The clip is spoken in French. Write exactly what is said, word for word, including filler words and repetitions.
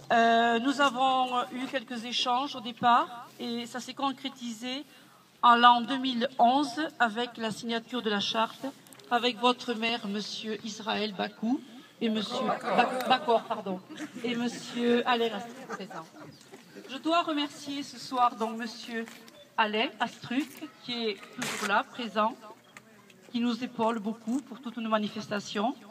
Euh, nous avons eu quelques échanges au départ et ça s'est concrétisé en l'an deux mille onze avec la signature de la charte avec votre maire, Monsieur Israël Bakou, et Monsieur Bacor, pardon, et Monsieur Alain Astruc présent. Je dois remercier ce soir donc Monsieur Alain Astruc qui est toujours là, présent, qui nous épaule beaucoup pour toutes nos manifestations.